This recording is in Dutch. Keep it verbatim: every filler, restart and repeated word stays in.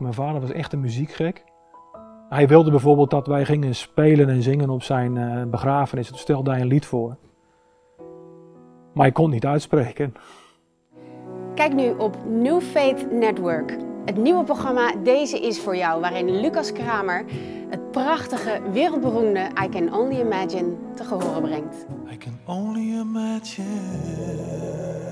Mijn vader was echt een muziekgek. Hij wilde bijvoorbeeld dat wij gingen spelen en zingen op zijn uh, begrafenis. Toen stelde hij een lied voor. Maar hij kon het niet uitspreken. Kijk nu op New Faith Network. Het nieuwe programma Deze is voor jou, waarin Lucas Kramer het prachtige, wereldberoemde I Can Only Imagine te gehoren brengt. I can only imagine.